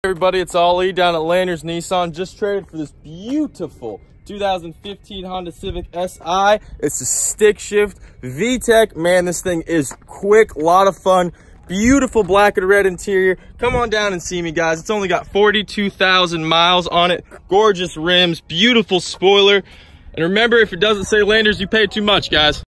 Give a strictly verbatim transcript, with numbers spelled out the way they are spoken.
Everybody, it's Ollie down at Landers Nissan. Just traded for this beautiful two thousand fifteen Honda Civic S I. It's a stick shift V TEC. Man, this thing is quick, a lot of fun. Beautiful black and red interior. Come on down and see me, guys. It's only got forty-two thousand miles on it. Gorgeous rims, beautiful spoiler. And remember, if it doesn't say Landers, you pay too much, guys.